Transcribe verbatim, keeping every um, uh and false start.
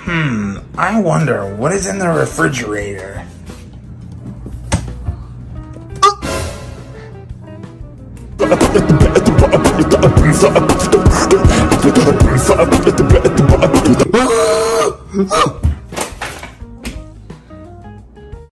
Hmm, I wonder what is in the refrigerator.